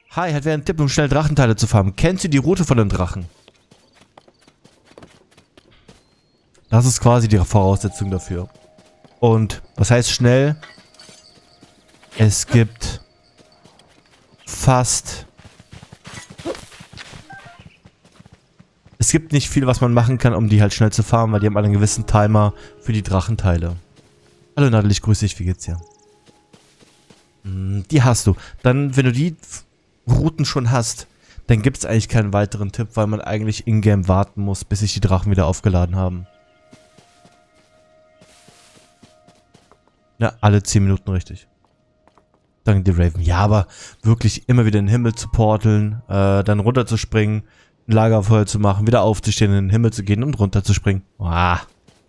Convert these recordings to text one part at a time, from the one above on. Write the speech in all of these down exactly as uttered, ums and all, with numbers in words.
Hi, hat wer einen Tipp, um schnell Drachenteile zu farmen? Kennst du die Route von den Drachen? Das ist quasi die Voraussetzung dafür. Und was heißt schnell? Es gibt fast... Es gibt nicht viel, was man machen kann, um die halt schnell zu farmen, weil die haben alle einen gewissen Timer für die Drachenteile. Hallo Nadel, ich grüße dich, wie geht's dir? Hm, die hast du. Dann, wenn du die Routen schon hast, dann gibt es eigentlich keinen weiteren Tipp, weil man eigentlich in-game warten muss, bis sich die Drachen wieder aufgeladen haben. Ja, alle zehn Minuten richtig. Danke dir, Raven. Ja, aber wirklich immer wieder in den Himmel zu porteln, äh, dann runter zu springen, ein Lagerfeuer zu machen, wieder aufzustehen, in den Himmel zu gehen und runter zu springen. Ah.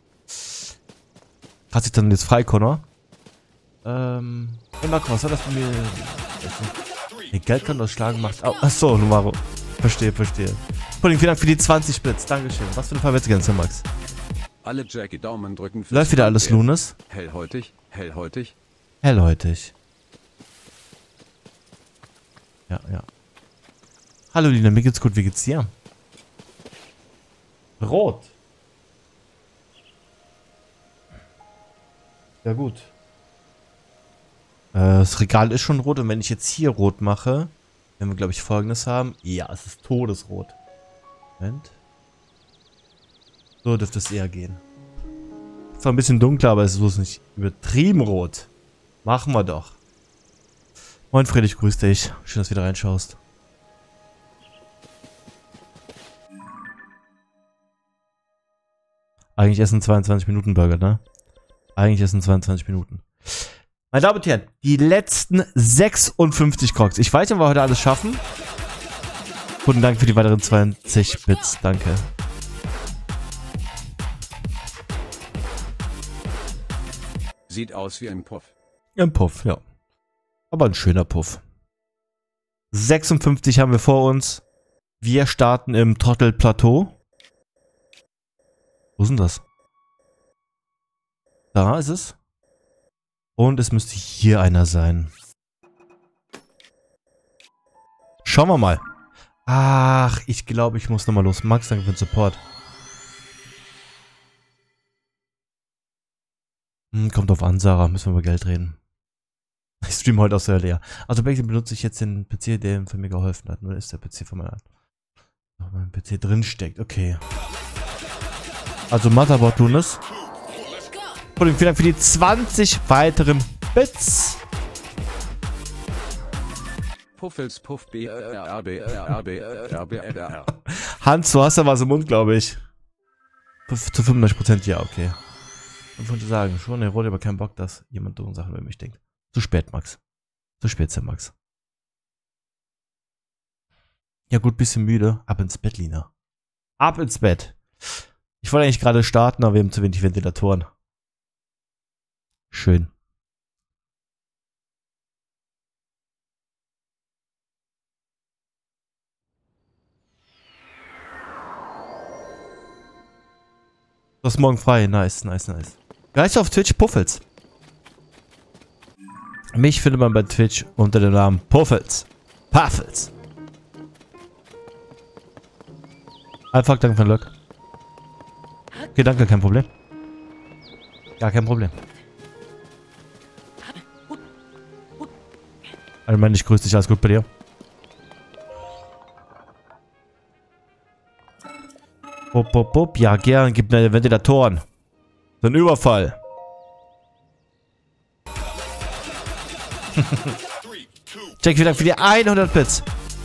Hast du dann jetzt frei, Connor? Ähm. Hey Marco, was war das von mir? Nee, Geld kann das Schlagen macht. Oh, achso, Numero. Verstehe, verstehe. Pudding, vielen Dank für die zwanzig Bits. Dankeschön. Was für eine Verwetze, Max? Alle Jackie Daumen drücken. Läuft wieder alles Lunes? Hellhäutig, hellhäutig. Hellhäutig. Ja, ja. Hallo Lina, mir geht's gut, wie geht's dir? Rot. Ja gut. Äh, das Regal ist schon rot und wenn ich jetzt hier rot mache, werden wir glaube ich Folgendes haben. Ja, es ist todesrot. Moment. So dürfte es eher gehen. Zwar ein bisschen dunkler, aber es ist nicht übertrieben rot. Machen wir doch. Moin Friedrich, grüß dich. Schön, dass du wieder reinschaust. Eigentlich essen zweiundzwanzig Minuten Burger, ne? Eigentlich essen zweiundzwanzig Minuten. Meine Damen und Herren, die letzten sechsundfünfzig Crocs. Ich weiß nicht, ob wir heute alles schaffen. Guten Dank für die weiteren zwanzig Bits. Danke. Sieht aus wie ein Puff. Ein Puff, ja. Aber ein schöner Puff. sechsundfünfzig haben wir vor uns. Wir starten im Trottel-Plateau. Wo ist denn das? Da ist es. Und es müsste hier einer sein. Schauen wir mal. Ach, ich glaube, ich muss nochmal los. Max, danke für den Support. Hm, kommt auf an, Sarah. Müssen wir über Geld reden. Ich streame heute aus der leer. Also basically benutze ich jetzt den P C, der für mir geholfen hat. Nur ist der P C von meiner... mein P C drin steckt. Okay. Also Motherboard tun es. Und vielen Dank für die zwanzig weiteren Bits. Puffels Puff B R R B R B R B R. Hans, du hast da was im Mund, glaube ich. Zu fünfundneunzig Prozent ja, okay. Ich wollte sagen, schon, er wurde aber keinen Bock, dass jemand dumme Sachen über mich denkt. Zu spät, Max. Zu spät, Sir Max. Ja gut, bisschen müde. Ab ins Bett, Lina. Ab ins Bett. Ich wollte eigentlich gerade starten, aber wir haben zu wenig Ventilatoren. Schön. Du hast morgen frei. Nice, nice, nice. Gleich auf Twitch Puffels. Mich findet man bei Twitch unter dem Namen Puffels. Puffels. Einfach danke für den Look. Okay, danke, kein Problem. Gar kein Problem. Allgemein, ich grüße dich, alles gut bei dir? Bup, bup, bup. Ja, gern, gib mir Ventilatoren. So ein Überfall. Jack, vielen Dank für die hundert Bits.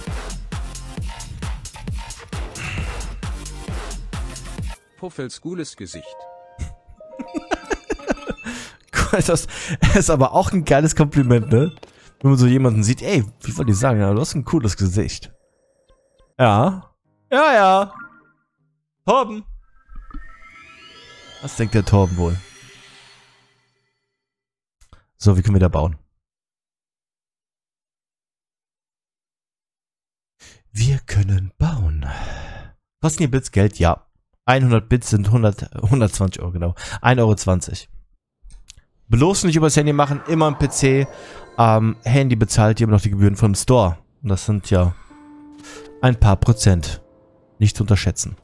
Puffels cooles Gesicht. Das ist aber auch ein geiles Kompliment, ne? Wenn man so jemanden sieht, ey, wie wollte ich sagen, ja, du hast ein cooles Gesicht. Ja. Ja, ja. Torben. Was denkt der Torben wohl? So, wie können wir da bauen? Wir können bauen. Kosten die Bits Geld? Ja. hundert Bits sind hundert, hundertzwanzig Euro, genau. ein Euro zwanzig. Bloß nicht übers Handy machen, immer am P C. Ähm, Handy bezahlt immer noch die Gebühren vom Store. Und das sind ja ein paar Prozent. Nicht zu unterschätzen.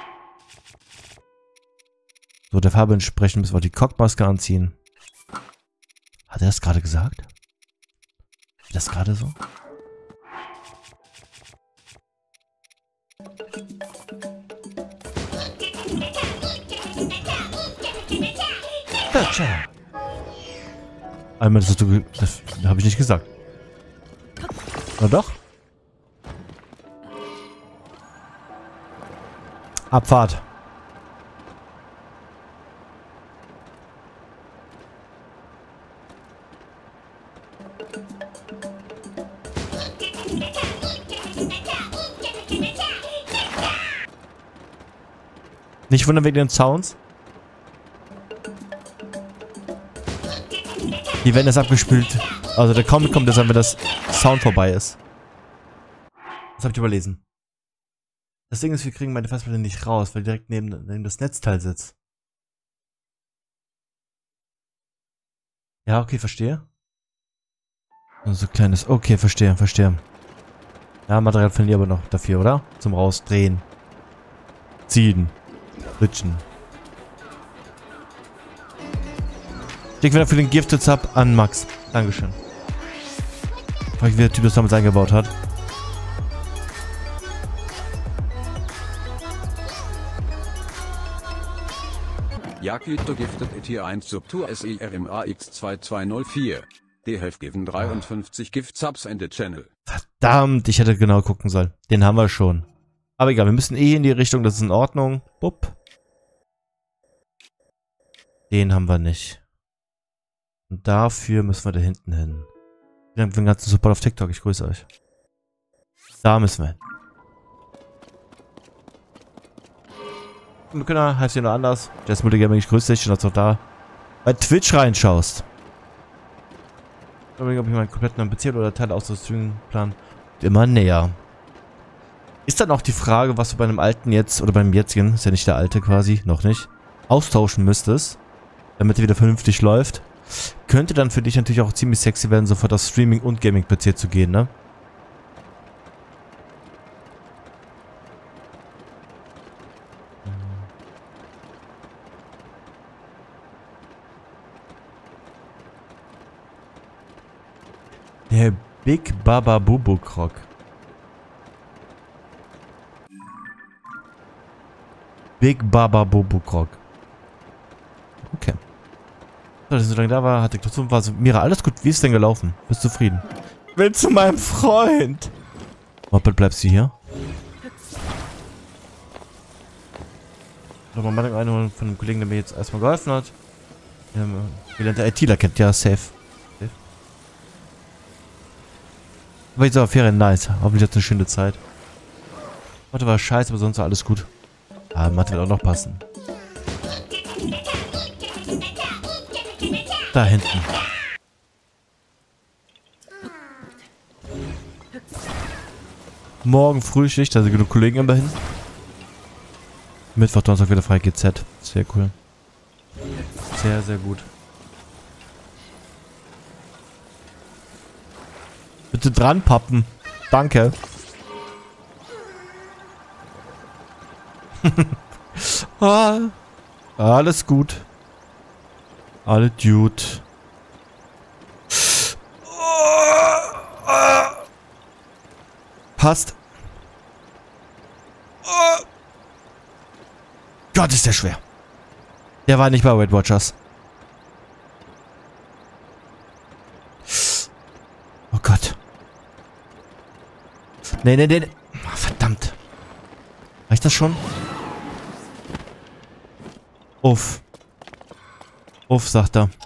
So, der Farbe entsprechend müssen wir die Cockmaske anziehen. Hat er das gerade gesagt? Ist das gerade so? Einmal, das hast du... Das habe ich nicht gesagt. Na doch. Abfahrt. Nicht wundern wegen den Sounds. Die werden jetzt abgespült. Also der Comic kommt jetzt an, wenn das Sound vorbei ist. Das habe ich überlesen. Das Ding ist, wir kriegen meine Festplatte nicht raus, weil die direkt neben, neben das Netzteil sitzt. Ja, okay, verstehe. So kleines... Okay, verstehe, verstehe. Ja, Material finden die aber noch dafür, oder? Zum Rausdrehen. Ziehen. Switchen. Ich wieder für den Gifted Sub an Max. Dankeschön. Frag ich, wie der Typ das damals eingebaut hat. Yakito giftet et hier eins Subtour S I R M A X zwei zwei null vier. D have given dreiundfünfzig Gift Subs in the channel. Verdammt, ich hätte genau gucken sollen. Den haben wir schon. Aber egal, wir müssen eh in die Richtung, das ist in Ordnung. Bupp. Den haben wir nicht. Und dafür müssen wir da hinten hin. Vielen Dank für den ganzen Support auf TikTok, ich grüße euch. Da müssen wir hin. Wir können heißt hier noch anders. Jazz Multigaming, ich grüße dich, schön, dass du auch da bei Twitch reinschaust. Ich überlege, ob ich meinen kompletten neuen P C oder Teile aus dem Streaming-Plan immer näher. Ist dann auch die Frage, was du bei einem alten jetzt, oder beim jetzigen, ist ja nicht der alte quasi, noch nicht, austauschen müsstest, damit er wieder vernünftig läuft. Könnte dann für dich natürlich auch ziemlich sexy werden, sofort auf Streaming- und Gaming-P C zu gehen, ne? Der Big Baba Bubu Krog. Big Baba Bubu Krog. Okay. So, dass ich so lange da war, hatte ich dazu, war so, Mira, alles gut, wie ist denn gelaufen? Bist du zufrieden? Willst du meinem Freund? Moppet, bleibst du hier? Noch mal Meinung einholen von einem Kollegen, der mir jetzt erstmal geholfen hat. Ähm, gelernter ITler kennt, ja, safe. safe. Aber jetzt war Ferien nice. Hoffentlich hat eine schöne Zeit. Mathe war scheiße, aber sonst war alles gut. Ah, Mathe wird auch noch passen. Da hinten. Morgen Frühschicht, also genug Kollegen immer hin. Mittwoch, Donnerstag wieder frei, G Z. Sehr cool. Sehr, sehr gut. Bitte dran pappen. Danke. ah, alles gut. Alle Dude. Passt. Gott, ist der schwer. Der war nicht bei Weight Watchers. Oh Gott. Nee, nee, nee. Oh, verdammt. Reicht das schon? Uff. Uff, sagt er.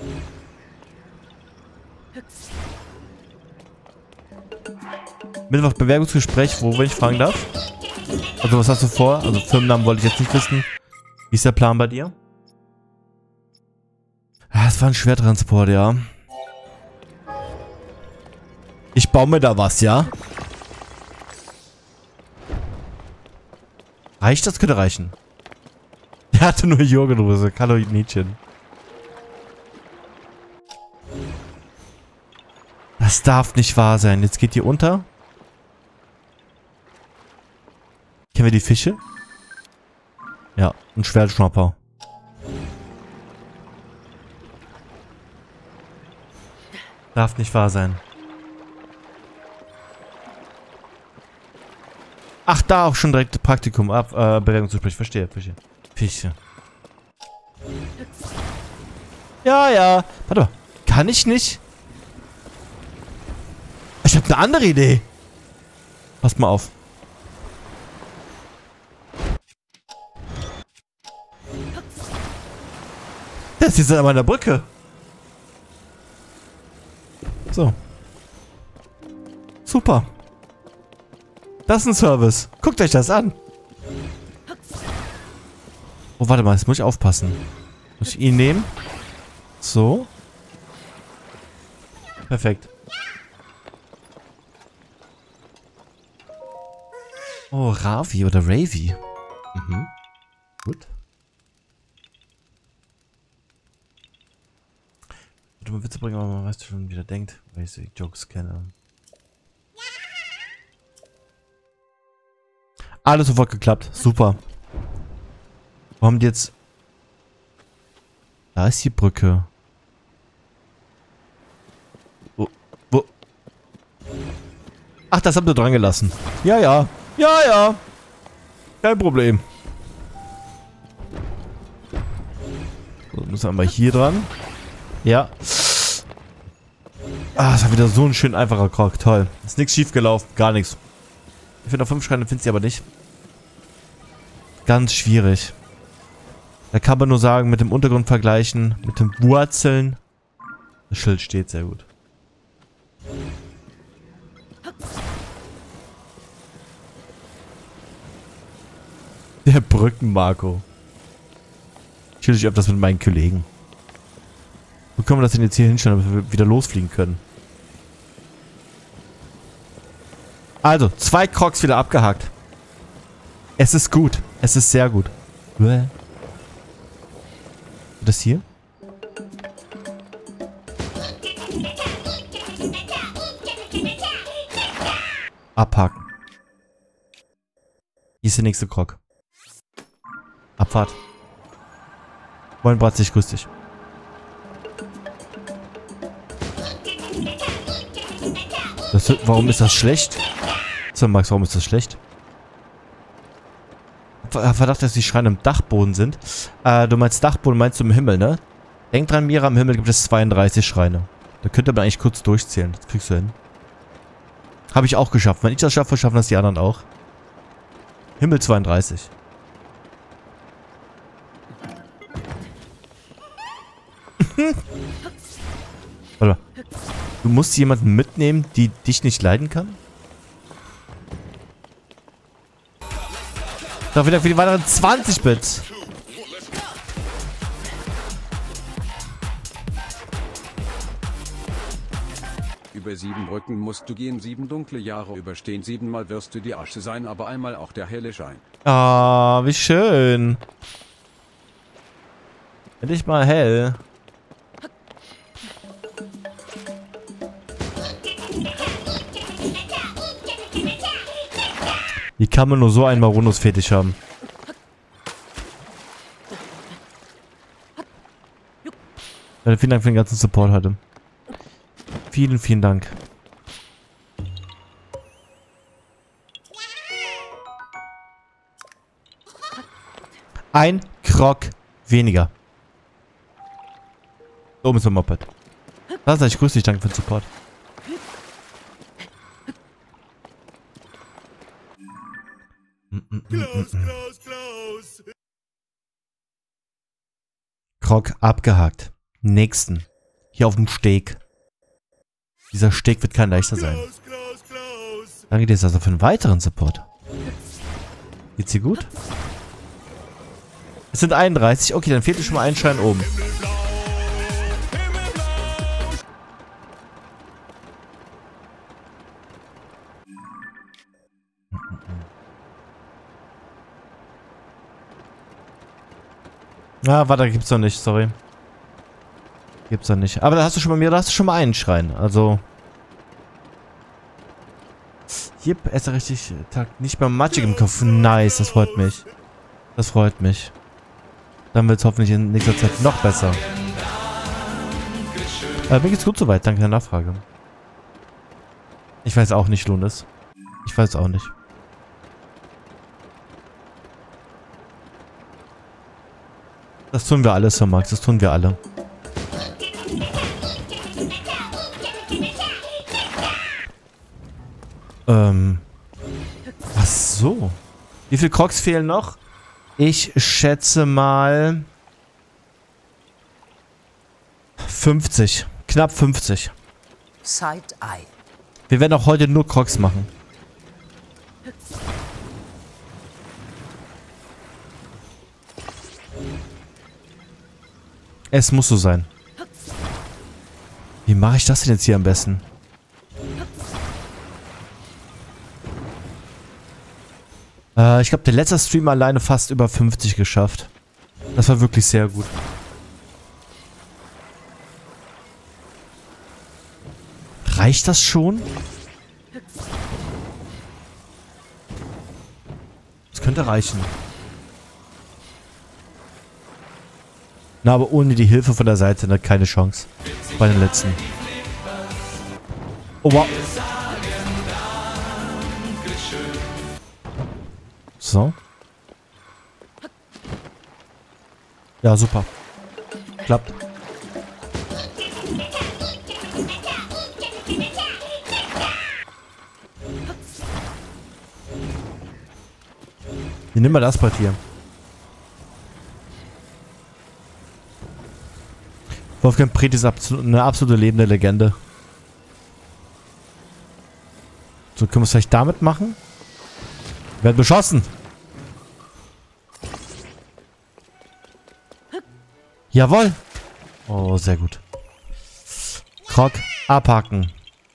Mittwoch Bewerbungsgespräch, wo, wenn ich fragen darf? Also, was hast du vor? Also, Firmennamen wollte ich jetzt nicht wissen. Wie ist der Plan bei dir? Ah, es war ein Schwertransport, ja. Ich baue mir da was, ja? Reicht das? Könnte reichen. Der hatte nur Joghurtrose, Kalorienchen. Das darf nicht wahr sein. Jetzt geht die unter. Kennen wir die Fische? Ja, ein Schwertschnapper. Darf nicht wahr sein. Ach, da auch schon direkt Praktikum ab, äh, Bewerbungsgespräch. Verstehe, verstehe. Fische. Ja, ja. Warte mal. Kann ich nicht? Ich habe eine andere Idee. Passt mal auf. Das ist an meiner Brücke. So. Super. Das ist ein Service. Guckt euch das an. Oh, warte mal. Jetzt muss ich aufpassen. Muss ich ihn nehmen? So. Perfekt. Oh, Ravi oder Ravi. Mhm. Gut. Du mal Witze bringen, aber man weiß schon, wie der denkt, weil ich so Jokes kenne. Alles sofort geklappt. Super. Wo haben die jetzt... Da ist die Brücke. Wo? Wo? Ach, das habt ihr dran gelassen. Ja, ja. Ja, ja. Kein Problem. So, müssen wir mal hier dran. Ja. Ah, das war wieder so ein schön einfacher Krog. Toll. Ist nichts schief gelaufen. Gar nichts. Ich finde auf fünf Schreine findest du aber nicht. Ganz schwierig. Da kann man nur sagen, mit dem Untergrund vergleichen, mit den Wurzeln. Das Schild steht sehr gut. Der Brücken-Marco. Ich chill dich öfters mit meinen Kollegen. Wo können wir das denn jetzt hier hinstellen, damit wir wieder losfliegen können? Also, zwei Crocs wieder abgehakt. Es ist gut. Es ist sehr gut. Das hier? Abhaken. Hier ist der nächste Krog. Abfahrt. Moin Bratz, ich grüß dich. Das, warum ist das schlecht? So, Max, warum ist das schlecht? Verdacht, dass die Schreine im Dachboden sind. Äh, du meinst Dachboden, meinst du im Himmel, ne? Denk dran, Mira, im Himmel gibt es zweiunddreißig Schreine. Da könnte man eigentlich kurz durchzählen. Das kriegst du hin. Habe ich auch geschafft. Wenn ich das schaffe, schaffen das die anderen auch. Himmel zweiunddreißig. Warte mal. Du musst jemanden mitnehmen, die dich nicht leiden kann? Doch wieder für die weiteren zwanzig Bits. Über sieben Brücken musst du gehen, sieben dunkle Jahre überstehen, siebenmal wirst du die Asche sein, aber einmal auch der helle Schein. Ah, wie schön. Endlich mal hell. Wie kann man nur so einen Marunus-Fetisch haben? Ja, vielen Dank für den ganzen Support heute. Vielen, vielen Dank. Ein Krog weniger. Da oben ist ein Moped. Das heißt, ich grüße dich, danke für den Support. Klaus, Klaus, Klaus. Krog abgehakt. Nächsten. Hier auf dem Steg. Dieser Steg wird kein leichter sein. Klaus, Klaus, Klaus. Danke dir also für einen weiteren Support. Geht's dir gut? Es sind einunddreißig. Okay, dann fehlt dir schon mal ein Schein oben. Ah, warte, gibt's noch nicht, sorry. Gibt's noch nicht. Aber da hast du schon bei mir, da hast du schon mal einen Schrein. Also. Gib erst richtig Tag nicht beim matschigem Kopf. Nice, das freut mich. Das freut mich. Dann wird es hoffentlich in nächster Zeit noch besser. Äh, mir geht's gut soweit, danke der Nachfrage. Ich weiß auch nicht, Lunis. Ich weiß auch nicht. Das tun wir alle, Sir Max, das tun wir alle. Ähm. Ach so. Wie viele Crocs fehlen noch? Ich schätze mal fünfzig. Knapp fünfzig. Side-Eye. Wir werden auch heute nur Crocs machen. Es muss so sein. Wie mache ich das denn jetzt hier am besten? Äh, ich glaube, der letzte Stream alleine fast über fünfzig geschafft. Das war wirklich sehr gut. Reicht das schon? Das könnte reichen. Na, aber ohne die Hilfe von der Seite, ne, keine Chance. Bei den letzten. Oh, wow. So. Ja, super. Klappt. Wie nehmen wir das Brett hier? Wolfgang Pret ist absolut, eine absolute lebende Legende. So, können wir es vielleicht damit machen? Wir werden beschossen. Jawohl. Oh, sehr gut. Croc, abhaken.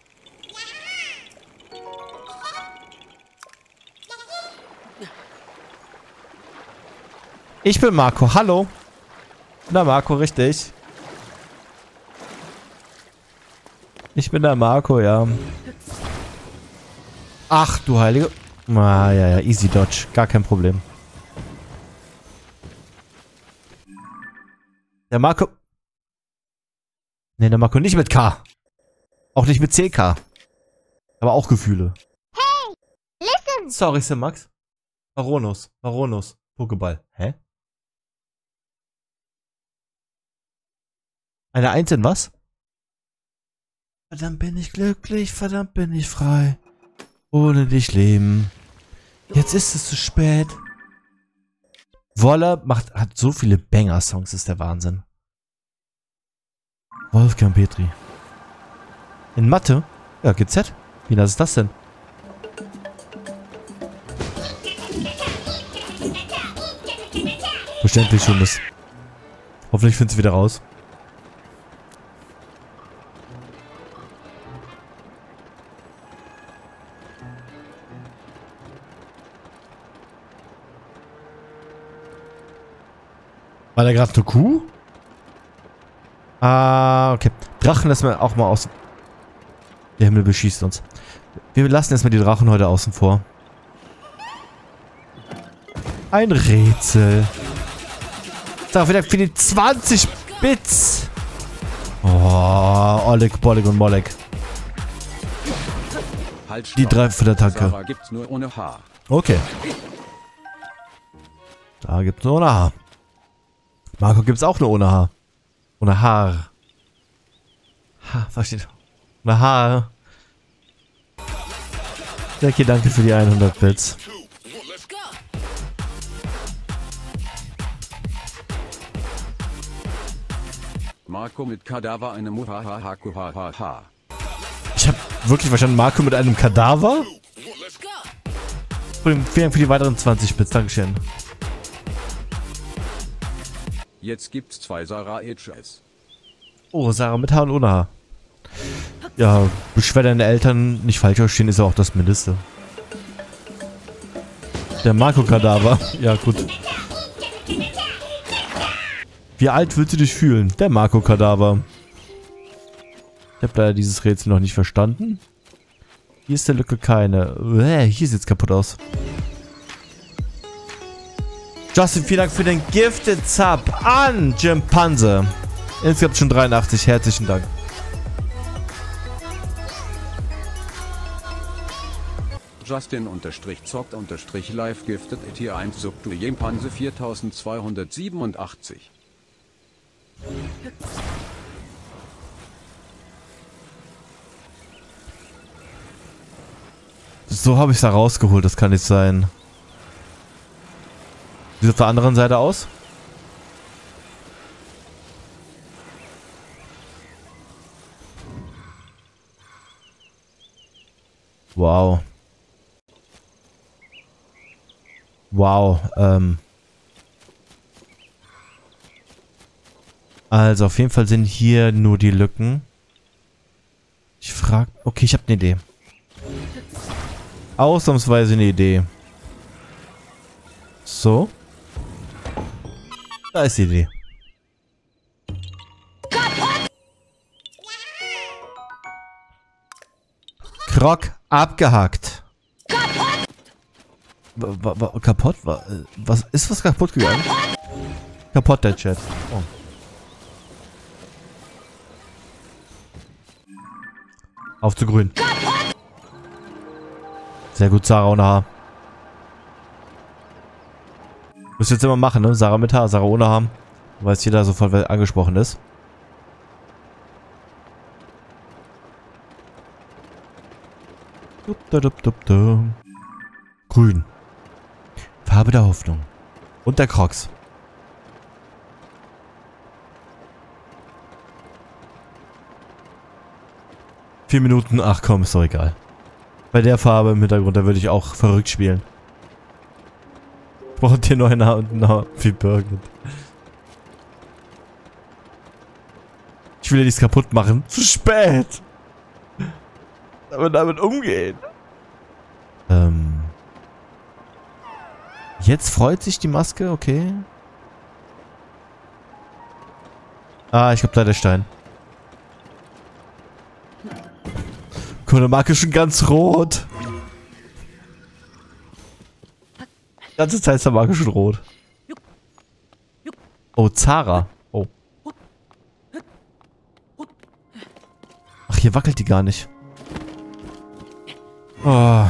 Ich bin Marco, hallo. Na Marco, richtig. Ich bin der Marco, ja. Ach, du Heilige. Ah, ja, ja, easy dodge. Gar kein Problem. Der Marco... Ne, der Marco nicht mit K. Auch nicht mit C K. Aber auch Gefühle. Hey, listen! Sorry, Sir Max. Varonos, Varonos. Pokéball. Hä? Eine Eins in was? Verdammt bin ich glücklich, verdammt bin ich frei. Ohne dich leben. Jetzt ist es zu spät. Wolle macht, hat so viele Banger-Songs, ist der Wahnsinn. Wolfgang Petri. In Mathe? Ja, G Z. Wie nass ist das denn? Verständlich schon das. Hoffentlich findest du wieder raus. War da gerade eine Kuh? Ah, okay. Drachen lassen wir auch mal aus. Der Himmel beschießt uns. Wir lassen erstmal die Drachen heute außen vor. Ein Rätsel. Darauf wieder für die zwanzig Bits. Oh, Oleg, Bolek und Molek. Halt, die drei für der Tanke. Sarah gibt's nur ohne Haar. Okay. Da gibt's nur ohne Haar. Marco gibt's auch nur ohne Haar. Ohne Haar. Ha, versteht. Ohne Haar. Okay, danke für die hundert Bits. Marco mit Kadaver, eine Muhahahakuhahaha. Ich habe wirklich verstanden, Marco mit einem Kadaver? Vielen Dank für die weiteren zwanzig Bits, Dankeschön. Jetzt gibt's zwei Sarah H S. Oh, Sarah mit Haar und ohne Haar. Ja, beschwer deine Eltern nicht falsch verstehen, ist ja auch das Mindeste. Der Marco-Kadaver. Ja, gut. Wie alt willst du dich fühlen? Der Marco-Kadaver. Ich habe leider dieses Rätsel noch nicht verstanden. Hier ist der Lücke keine. Äh, hier sieht's kaputt aus. Justin, vielen Dank für den Gifted Sub an Jimpanse. Insgesamt schon dreiundachtzig. Herzlichen Dank. Justin unterstrich zockt unterstrich live gifted et hier eins sub du Jimpanse viertausendzweihundertsiebenundachtzig. So habe ich es da rausgeholt, das kann nicht sein. Wie sieht es auf der anderen Seite aus? Wow. Wow, ähm. Also auf jeden Fall sind hier nur die Lücken. Ich frage... Okay, ich habe eine Idee. Ausnahmsweise eine Idee. So. Da ist die Idee. Krog abgehakt. War, war, kaputt? War, was ist was kaputt gegangen? Kaputt der Chat. Oh. Auf zu grün. Sehr gut, Sarah ohne Haar. Müsst ihr jetzt immer machen, ne? Sarah mit Haar, Sarah ohne Haar. Weiß jeder sofort, wer angesprochen ist. Dup, dup, dup, dup. Grün. Farbe der Hoffnung. Und der Crocs. Vier Minuten, ach komm, ist doch egal. Bei der Farbe im Hintergrund, da würde ich auch verrückt spielen. Ich brauche den neuen Haar und einen Haar wie Birgit. Ich will ja nichts kaputt machen. Zu spät! Aber damit umgehen. Ähm. Jetzt freut sich die Maske, okay. Ah, ich glaube, da der Stein. Guck mal, der Marke ist schon ganz rot. Die ganze Zeit ist der Marke schon rot. Oh, Zara. Oh. Ach, hier wackelt die gar nicht. Oh.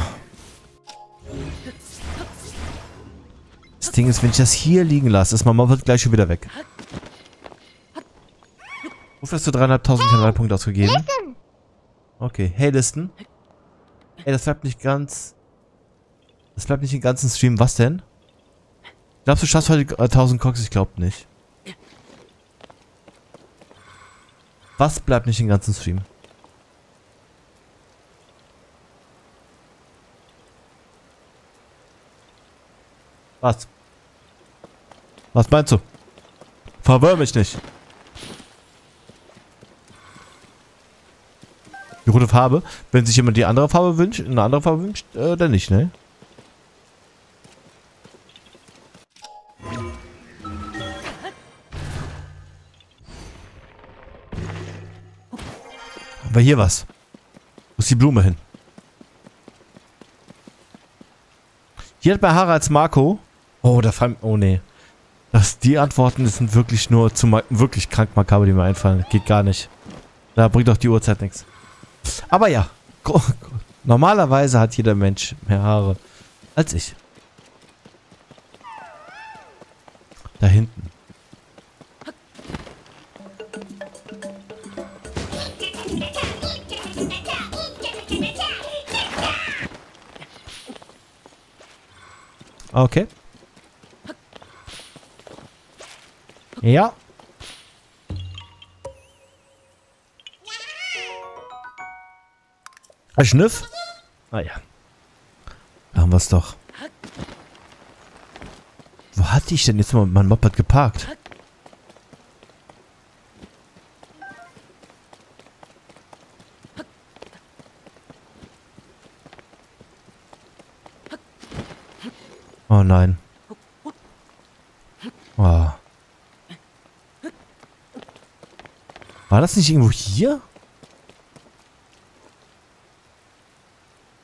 Das Ding ist, wenn ich das hier liegen lasse, ist mein Mob gleich schon wieder weg. Wofür hast du dreieinhalbtausend Kanalpunkte ausgegeben? Okay, hey Listen. Ey, das bleibt nicht ganz... Das bleibt nicht im ganzen Stream. Was denn? Glaubst du, schaffst heute äh, tausend Cox? Ich glaub nicht. Was bleibt nicht im ganzen Stream? Was? Was meinst du? Verwirr mich nicht. Die rote Farbe. Wenn sich jemand die andere Farbe wünscht, eine andere Farbe wünscht, äh, dann nicht, ne? Aber hier was. Wo ist die Blume hin? Hier hat bei Haralds Marco. Oh, da fallen. Oh, nee. Das, die Antworten sind wirklich nur zu wirklich krank makaber, die mir einfallen. Geht gar nicht. Da bringt doch die Uhrzeit nichts. Aber ja. Normalerweise hat jeder Mensch mehr Haare als ich. Da hinten. Okay. Ja. Ein Schniff? Ah ja. Da haben wir es doch. Wo hatte ich denn jetzt mal mein Moped geparkt? Oh nein. Oh. War das nicht irgendwo hier?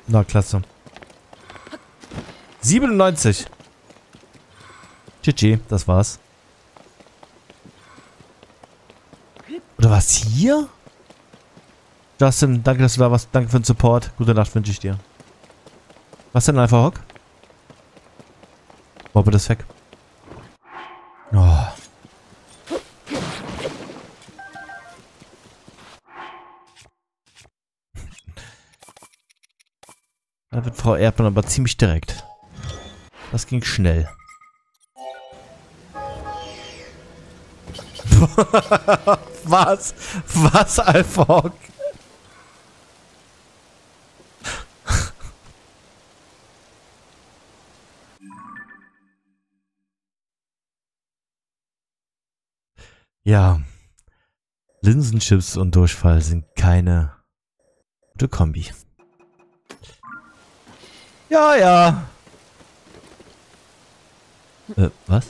Na, klasse. siebenundneunzig. G G, das war's. Oder was hier? Justin, danke, dass du da warst. Danke für den Support. Gute Nacht wünsche ich dir. Was denn, Alpha Hawk? Mobbe das weg. Oh. Da wird Frau Erdmann aber ziemlich direkt. Das ging schnell. Was? Was, Alpha Hawk? Ja. Linsenchips und Durchfall sind keine gute Kombi. Ja, ja. Äh, was?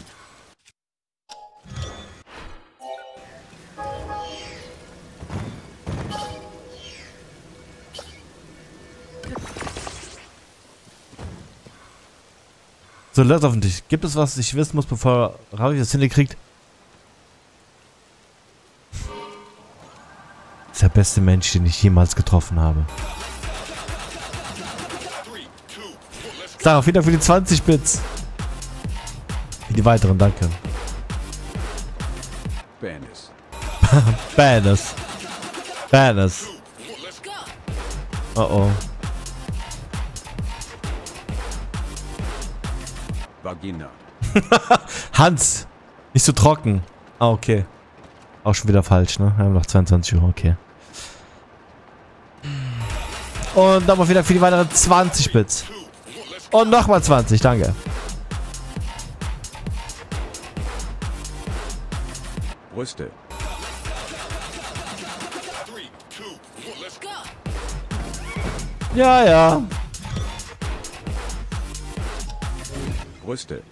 So, lass auf den Tisch. Gibt es was, ich wissen muss, bevor Ravi das hinkriegt? Das ist der beste Mensch, den ich jemals getroffen habe. Sarah, vielen Dank für die zwanzig Bits. Für die weiteren, danke. Banis. Banis. Banis. Oh oh. Vagina. Hans! Nicht so trocken. Ah, okay. Auch schon wieder falsch, ne? Wir haben noch zweiundzwanzig Uhr, okay. Und nochmal wieder für die weiteren zwanzig Bits. Und nochmal zwanzig, danke. Brüste. Ja, ja. Brüste.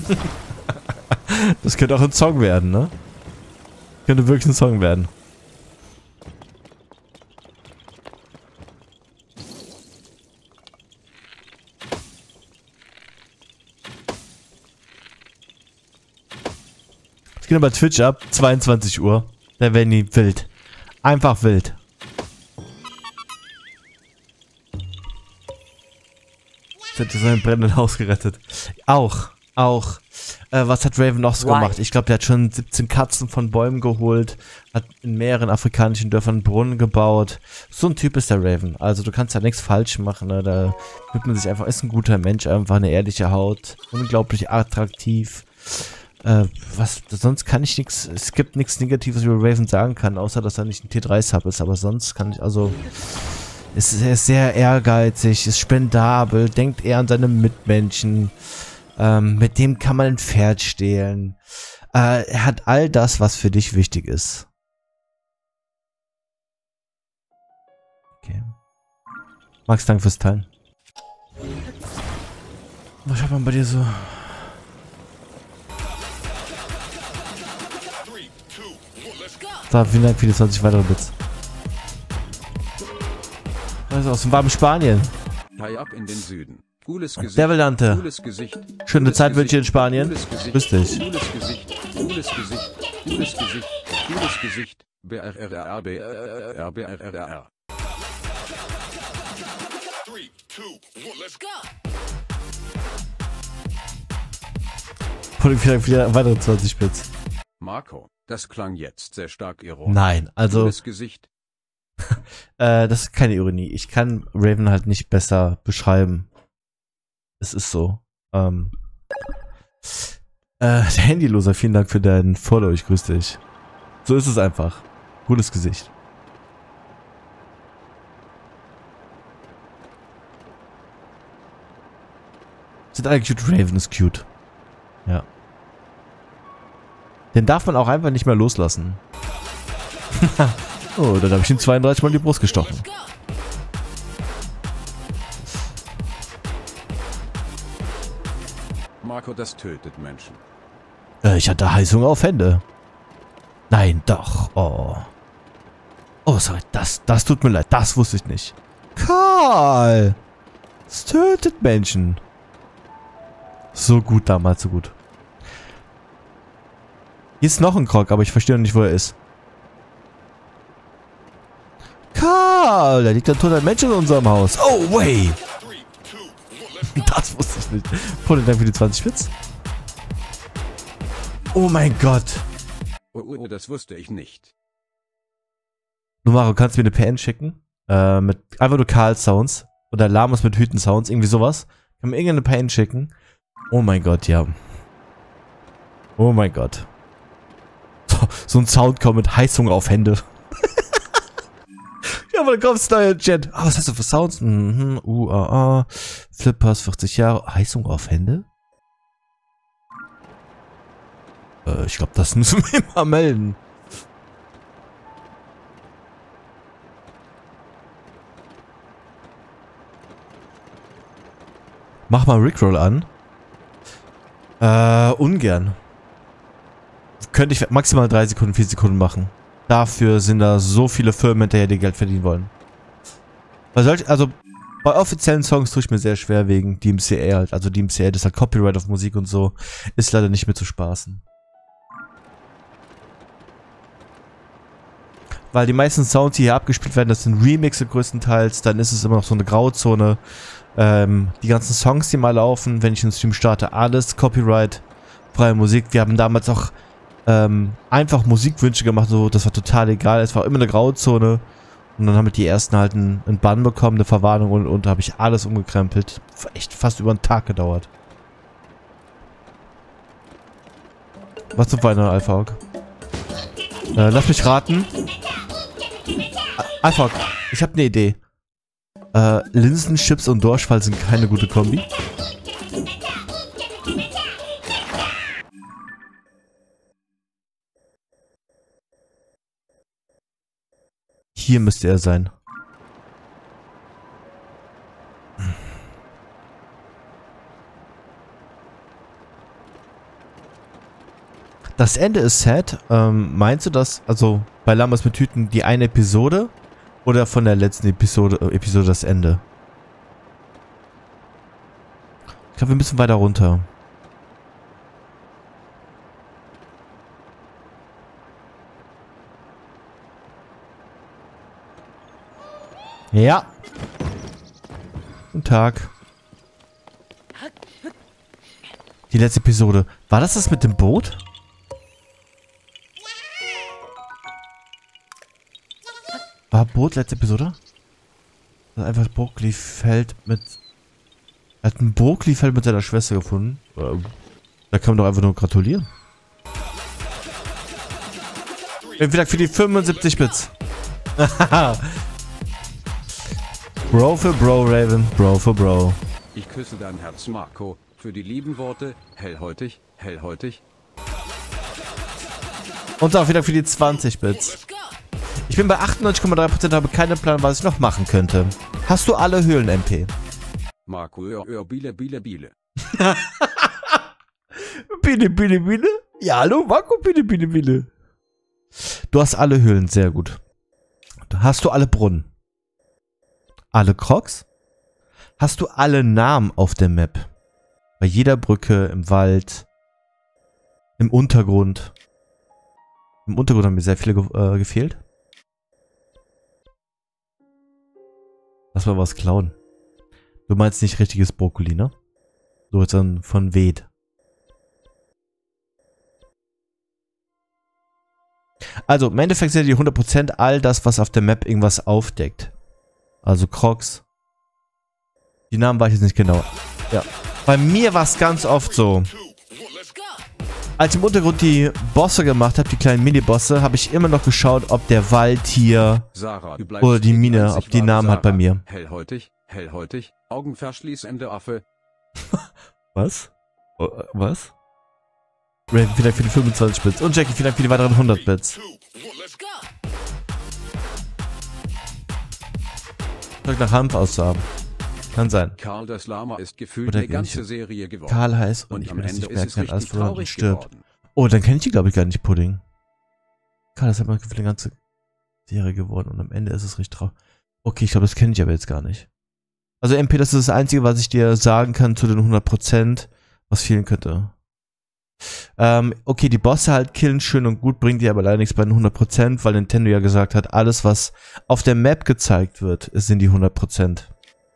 Das könnte auch ein Song werden, ne? Könnte wirklich ein Song werden. Es geht aber Twitch ab, zweiundzwanzig Uhr. Da werden die wild. Einfach wild. Jetzt hat er sein brennendes Haus gerettet. Auch, auch. Äh, was hat Raven noch so gemacht? Ich glaube, der hat schon siebzehn Katzen von Bäumen geholt, hat in mehreren afrikanischen Dörfern Brunnen gebaut. So ein Typ ist der Raven. Also du kannst ja nichts falsch machen. Ne? Da fühlt man sich einfach, ist ein guter Mensch, einfach eine ehrliche Haut, unglaublich attraktiv. Äh, was, sonst kann ich nichts, es gibt nichts Negatives, über Raven sagen kann, außer dass er nicht ein T drei Sub ist. Aber sonst kann ich, also... Ist, er ist sehr ehrgeizig, ist spendabel, denkt eher an seine Mitmenschen. Ähm, mit dem kann man ein Pferd stehlen. Äh, er hat all das, was für dich wichtig ist. Okay. Max, danke fürs Teilen. Was hat man bei dir so? So, vielen Dank für die zwanzig weitere Bits. Also aus dem warmen Spanien. High up in den Süden. Cooles Gesicht. Devildante. Cooles Gesicht. Schöne Cooles Zeit wünsche ich in Gesicht. Spanien. Cooles Gesicht. Grüß dich. Cooles Gesicht. Cooles Gesicht. Cooles Gesicht. Cooles Gesicht. B R R R B R R B R R R. Und wieder, wieder weitere zwanzig Bits. Marco, das klang jetzt sehr stark ironisch. Nein, also Cooles Gesicht. äh, das ist keine Ironie. Ich kann Raven halt nicht besser beschreiben. Es ist so. Ähm, äh, der Handyloser, vielen Dank für deinen Follow. Ich grüße dich. So ist es einfach. Cooles Gesicht. Sind alle cute. Raven ist cute. Ja. Den darf man auch einfach nicht mehr loslassen. Oh, dann habe ich ihm zweiunddreißig Mal in die Brust gestochen. Marco, das tötet Menschen. Äh, ich hatte Heißhunger auf Hände. Nein, doch. Oh. Oh, sorry. Das, das tut mir leid. Das wusste ich nicht. Karl! Es tötet Menschen. So gut damals, so gut. Hier ist noch ein Krog, aber ich verstehe noch nicht, wo er ist. Karl, da liegt ein toter Mensch in unserem Haus. Oh, way. Das wusste ich nicht. Vielen Dank für die zwanzig Bits. Oh mein Gott. Oh, oh, das wusste ich nicht. Numaro, kannst du mir eine P N schicken? Äh, mit einfach nur Karl-Sounds. Oder Lamas mit Hüten-Sounds, irgendwie sowas. Kann mir irgendeine P N schicken? Oh mein Gott, ja. Oh mein Gott. So, so ein Sound kommt mit Heißung auf Hände. Ja, aber dann kommst du neuer Chat. Ah, was hast du für Sounds? Mhm, uh, ah, ah. Flippers, vierzig Jahre. Heißung auf Hände? Äh, ich glaube, das müssen wir mal melden. Mach mal Rickroll an. Äh, ungern. Könnte ich maximal drei Sekunden, vier Sekunden machen. Dafür sind da so viele Firmen hinterher, die Geld verdienen wollen. Bei solch, also bei offiziellen Songs tue ich mir sehr schwer wegen D M C A halt. Also D M C A, das ist halt Copyright auf Musik und so. Ist leider nicht mehr zu spaßen. Weil die meisten Sounds, die hier abgespielt werden, das sind Remixe größtenteils. Dann ist es immer noch so eine Grauzone. Ähm, die ganzen Songs, die mal laufen, wenn ich einen Stream starte, alles Copyright, freie Musik. Wir haben damals auch ähm, einfach Musikwünsche gemacht, so, das war total egal. Es war immer eine Grauzone. Und dann haben die ersten halt einen, einen Bann bekommen, eine Verwarnung und, und da habe ich alles umgekrempelt. Echt fast über einen Tag gedauert. Was zum Weinen, Alphawk? Äh, lass mich raten. Alphawk, ich habe eine Idee. Äh, Linsen, Chips und Dorschfall sind keine gute Kombi. Hier müsste er sein. Das Ende ist sad. Ähm, meinst du das, also bei Lamas mit Hüten, die eine Episode oder von der letzten Episode, äh, Episode das Ende? Ich glaube, wir müssen weiter runter. Ja. Guten Tag. Die letzte Episode. War das das mit dem Boot? War Boot letzte Episode? Das ist einfach Brokoli-Feld mit... Er hat ein Brokoli-Feld mit seiner Schwester gefunden. Da kann man doch einfach nur gratulieren. Vielen Dank für die fünfundsiebzig Bits. Bro für Bro, Raven. Bro für Bro. Ich küsse dein Herz, Marco, für die lieben Worte. Hellhäutig, hellhäutig. Und auch wieder für die zwanzig Bits. Ich bin bei achtundneunzig Komma drei Prozent, habe keinen Plan, was ich noch machen könnte. Hast du alle Höhlen-M P? Marco, ör, ör, biele, biele, biele. Biele, biele, biele? Ja, hallo, Marco, biele, biele, biele. Du hast alle Höhlen, sehr gut. Hast du alle Brunnen? Alle Crocs? Hast du alle Namen auf der Map? Bei jeder Brücke, im Wald, im Untergrund. Im Untergrund haben mir sehr viele ge äh, gefehlt. Lass mal was klauen. Du meinst nicht richtiges Brokkoli, ne? So jetzt dann von Weed. Also, im Endeffekt sind die hundert Prozent all das, was auf der Map irgendwas aufdeckt. Also Crocs. Die Namen weiß ich jetzt nicht genau. Ja. Bei mir war es ganz oft so. Als ich im Untergrund die Bosse gemacht habe, die kleinen Mini-Bosse, habe ich immer noch geschaut, ob der Wald hier Sarah, oder die Mine, ob die Namen hat bei mir. Hellhäutig, hellhäutig, Augenverschließende Affe. Was? Oh, was? Raven, vielen Dank für die fünfundzwanzig Bits. Und Jackie, vielen Dank für die weiteren hundert Bits. Zeug nach Hanf auszuhaben. Kann sein. Karl das Lama ist gefühlt Oder eine ganze ich. Serie geworden. Karl heißt und, Und ich am will das Ende nicht ist es merken, alles richtig verloren und traurig stirbt. geworden. Oh, dann kenne ich die, glaube ich, gar nicht, Pudding. Karl ist aber für eine ganze Serie geworden und am Ende ist es richtig traurig. Okay, ich glaube, das kenne ich aber jetzt gar nicht. Also M P, das ist das Einzige, was ich dir sagen kann zu den hundert Prozent, was fehlen könnte. Ähm, okay, die Bosse halt killen, schön und gut, bringt dir aber leider nichts bei den hundert Prozent, weil Nintendo ja gesagt hat, alles, was auf der Map gezeigt wird, sind die hundert Prozent.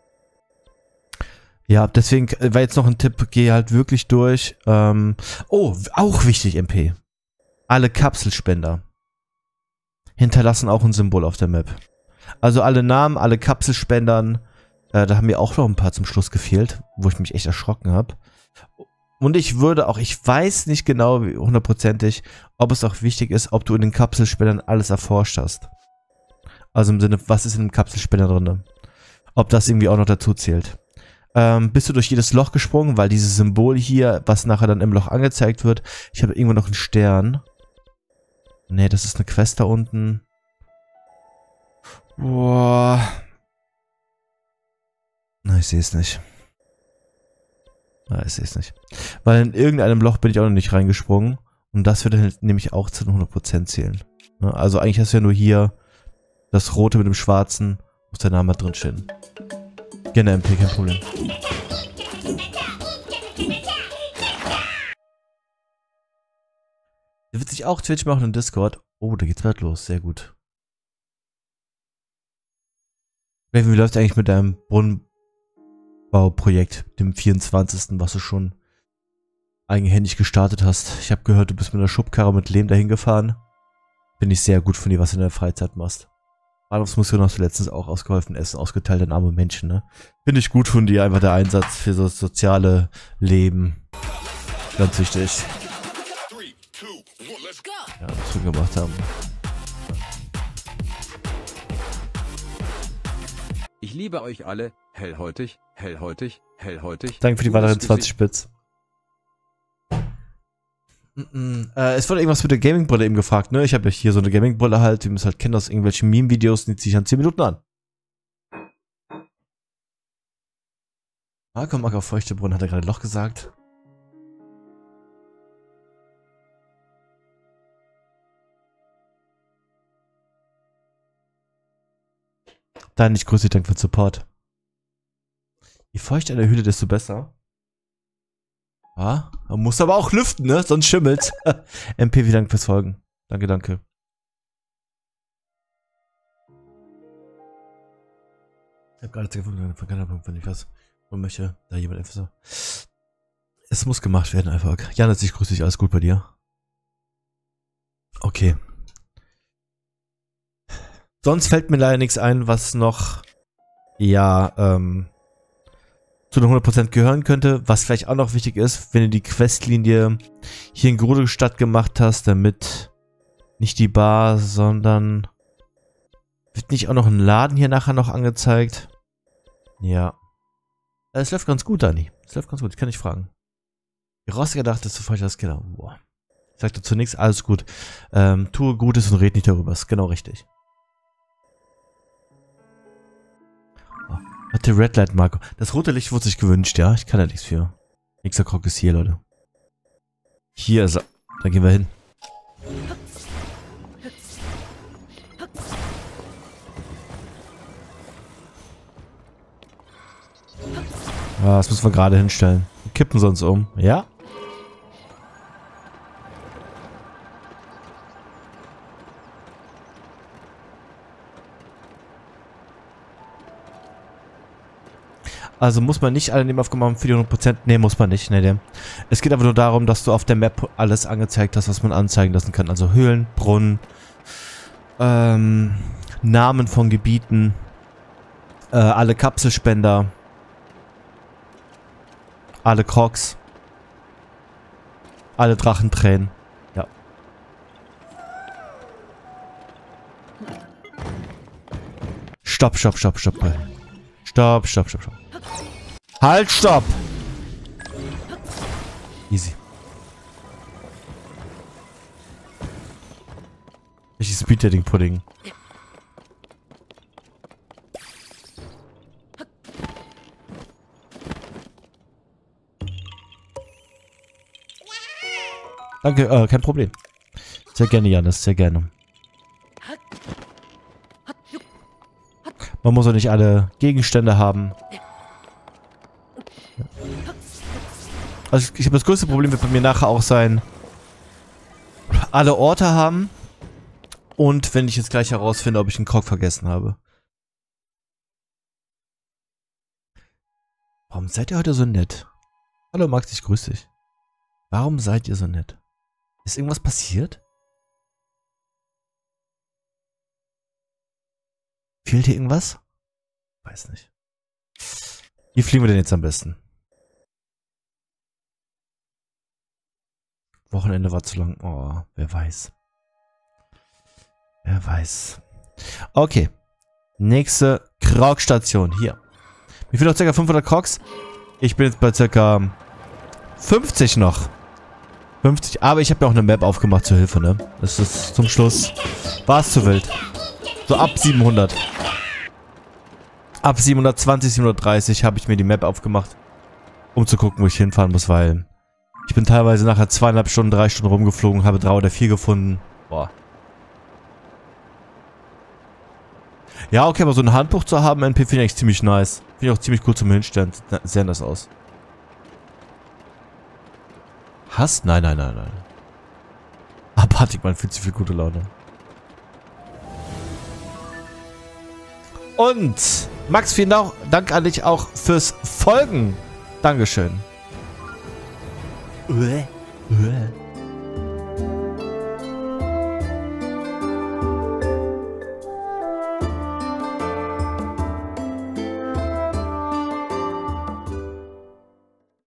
Ja, deswegen war jetzt noch ein Tipp, geh halt wirklich durch. Ähm, oh, auch wichtig, M P. Alle Kapselspender hinterlassen auch ein Symbol auf der Map. Also alle Namen, alle Kapselspendern, äh, da haben mir auch noch ein paar zum Schluss gefehlt, wo ich mich echt erschrocken habe. Und ich würde auch, ich weiß nicht genau, hundertprozentig, ob es auch wichtig ist, ob du in den Kapselspendern alles erforscht hast. Also im Sinne, was ist in dem Kapselspender drin? Ob das irgendwie auch noch dazu zählt. Ähm, bist du durch jedes Loch gesprungen, weil dieses Symbol hier, was nachher dann im Loch angezeigt wird, ich habe irgendwo noch einen Stern. Nee, das ist eine Quest da unten. Boah. Na, ich sehe es nicht. Na, ich sehe es nicht. Weil in irgendeinem Loch bin ich auch noch nicht reingesprungen. Und das wird dann nämlich auch zu hundert Prozent zählen. Also eigentlich hast du ja nur hier das Rote mit dem Schwarzen, muss der Name drin stehen. Gerne M P, kein Problem. Der wird sich auch Twitch machen und Discord. Oh, da geht's bald los. Sehr gut. Raven, wie läuft eigentlich mit deinem Brunnenbauprojekt, dem vierundzwanzigsten, was du schon eigenhändig gestartet hast? Ich habe gehört, du bist mit einer Schubkarre mit Lehm dahin gefahren. Finde ich sehr gut von dir, was du in der Freizeit machst. Bahnhofsmission hast du letztens auch ausgeholfen, Essen ausgeteilt an arme Menschen, ne? Finde ich gut von dir, einfach der Einsatz für so das soziale Leben. Ganz wichtig. Ja, was wir gemacht haben. Ich liebe euch alle, hellhäutig, hellhäutig, hellhäutig. Danke für die weiteren zwanzig Bits. Mm -mm. Äh, es wurde irgendwas mit der Gaming-Brille eben gefragt, ne? Ich habe ja hier so eine Gaming-Brille halt, die müssen halt kennen aus irgendwelchen Meme-Videos, die ziehe ich an zehn Minuten an. Ah, komm, Acker Feuchtebrunnen, hat er gerade Loch gesagt. Dann nicht grüße, Dank für den Support. Je feuchter in der Höhle, desto besser. Ah, man muss aber auch lüften, ne? Sonst schimmelt's. M P, wie Dank fürs Folgen. Danke, danke. Ich habe gerade gefunden, wenn ich was und möchte, da jemand einfach so. Es muss gemacht werden einfach. Janis, ich grüße dich, alles gut bei dir? Okay. Sonst fällt mir leider nichts ein, was noch, ja, ähm, zu den hundert Prozent gehören könnte. Was vielleicht auch noch wichtig ist, wenn du die Questlinie hier in Grudelstadt gemacht hast, damit nicht die Bar, sondern wird nicht auch noch ein Laden hier nachher noch angezeigt? Ja. Es läuft ganz gut, Dani. Es läuft ganz gut, ich kann nicht fragen. Wie Rostiger dachte, ist zu falsch als Killer. Boah. Ich sagte zunächst, alles gut. Ähm, tue Gutes und red nicht darüber. Ist genau richtig. Hatte Red Light Marco. Das rote Licht wurde sich gewünscht, ja? Ich kann da nichts für. Nächster Krog ist hier, Leute. Hier ist er. Da gehen wir hin. Ah, das müssen wir gerade hinstellen. Wir kippen sonst um. Ja? Also muss man nicht alle Nebenaufgaben machen für die hundert Prozent? Ne, muss man nicht. Nee, nee. Es geht aber nur darum, dass du auf der Map alles angezeigt hast, was man anzeigen lassen kann. Also Höhlen, Brunnen, ähm, Namen von Gebieten, äh, alle Kapselspender, alle Crocs, alle Drachentränen. Ja. Stopp, stopp, stopp, stopp. Stopp, stopp, stopp, stopp. Halt, stopp! Easy. Ich Speed-Dating-Pudding. Danke, äh, kein Problem. Sehr gerne, Janis, sehr gerne. Man muss auch nicht alle Gegenstände haben. Also ich habe das größte Problem, wird bei mir nachher auch sein, alle Orte haben und wenn ich jetzt gleich herausfinde, ob ich einen Krog vergessen habe. Warum seid ihr heute so nett? Hallo Max, ich grüße dich. Warum seid ihr so nett? Ist irgendwas passiert? Fehlt hier irgendwas? Weiß nicht. Wie fliegen wir denn jetzt am besten? Wochenende war zu lang. Oh, wer weiß. Wer weiß. Okay. Nächste Krog-Station. Hier. Mir fehlen noch ca. fünfhundert Krogs. Ich bin jetzt bei ca. fünfzig noch. fünfzig. Aber ich habe ja auch eine Map aufgemacht zur Hilfe, ne? Das ist zum Schluss. War es zu wild. So ab siebenhundert. Ab siebenhundertzwanzig, siebenhundertdreißig habe ich mir die Map aufgemacht. Um zu gucken, wo ich hinfahren muss, weil ich bin teilweise nachher zweieinhalb Stunden, drei Stunden rumgeflogen, habe drei oder vier gefunden. Boah. Ja, okay, aber so ein Handbuch zu haben, N P, finde ich ziemlich nice. Finde ich auch ziemlich cool zum Hinstellen. Sieht sehr nice aus. Hass? Nein, nein, nein, nein. Abartig, man fühlt sich viel gute Laune. Und Max, vielen Dank an dich auch fürs Folgen. Dankeschön. Uäh, uäh.